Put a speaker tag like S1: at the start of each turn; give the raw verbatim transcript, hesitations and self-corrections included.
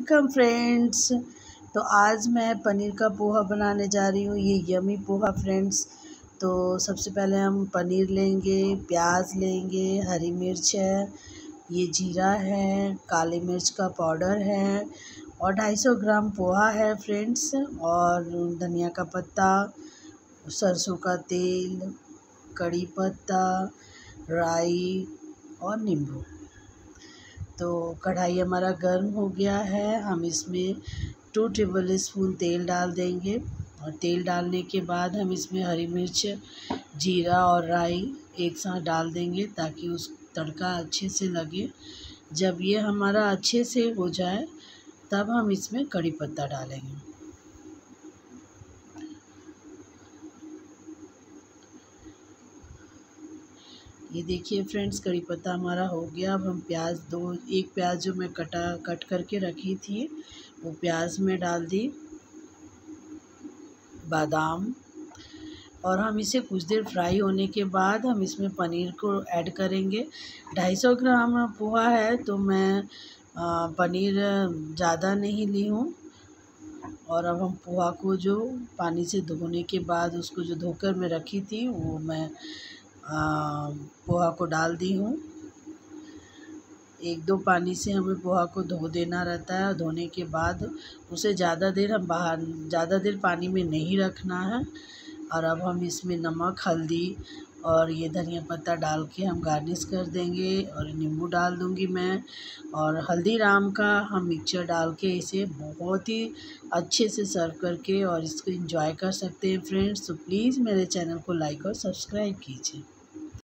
S1: Welcome friends. तो आज मैं पनीर का पोहा बनाने जा रही हूँ। ये यमी पोहा फ्रेंड्स। तो सबसे पहले हम पनीर लेंगे, प्याज लेंगे, हरी मिर्च है, ये जीरा है, काली मिर्च का पाउडर है और दो सौ पचास ग्राम पोहा है फ्रेंड्स, और धनिया का पत्ता, सरसों का तेल, कड़ी पत्ता, राई और नींबू। तो कढ़ाई हमारा गर्म हो गया है। हम इसमें टू टेबल स्पून तेल डाल देंगे और तेल डालने के बाद हम इसमें हरी मिर्च, जीरा और राई एक साथ डाल देंगे ताकि उस तड़का अच्छे से लगे। जब ये हमारा अच्छे से हो जाए तब हम इसमें कड़ी पत्ता डालेंगे। ये देखिए फ्रेंड्स, कड़ी पत्ता हमारा हो गया। अब हम प्याज, दो एक प्याज जो मैं कटा कट करके रखी थी वो प्याज में डाल दी, बादाम, और हम इसे कुछ देर फ्राई होने के बाद हम इसमें पनीर को ऐड करेंगे। दो सौ पचास ग्राम पोहा है तो मैं आ, पनीर ज़्यादा नहीं ली हूँ। और अब हम पोहा को जो पानी से धोने के बाद उसको जो धोकर मैं रखी थी वो मैं आ, पोहा को डाल दी हूँ। एक दो पानी से हमें पोहा को धो देना रहता है। धोने के बाद उसे ज़्यादा देर हम बाहर ज़्यादा देर पानी में नहीं रखना है। और अब हम इसमें नमक, हल्दी और ये धनिया पत्ता डाल के हम गार्निश कर देंगे। और नींबू डाल दूँगी मैं, और हल्दीराम का हम मिक्सचर डाल के इसे बहुत ही अच्छे से सर्व करके और इसको एंजॉय कर सकते हैं फ्रेंड्स। तो प्लीज़ मेरे चैनल को लाइक और सब्सक्राइब कीजिए।